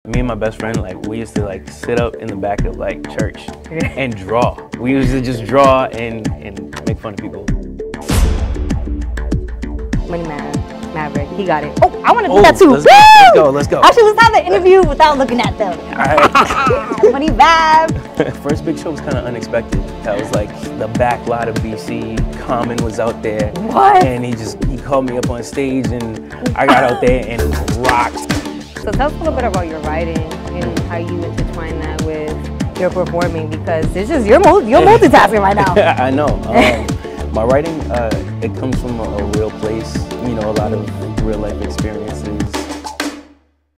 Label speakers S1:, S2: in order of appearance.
S1: Me and my best friend, like, we used to like sit up in the back of like church and draw. We used to just draw and make fun of people.
S2: Money Man, Maverick, he got it. Oh, I want to do that too.
S1: Let's go.
S2: Actually, let's have the interview without looking at them.
S1: All right.
S2: Money Mav.
S1: First big show was kind of unexpected. That was like the back lot of BC. Common was out there.
S2: What?
S1: And he called me up on stage, and I got out there and rocked.
S2: So tell us a little bit about your writing and how you intertwine that with your performing, because it's just you're multitasking right now.
S1: I know. My writing, it comes from a real place. You know, a lot of real life experiences.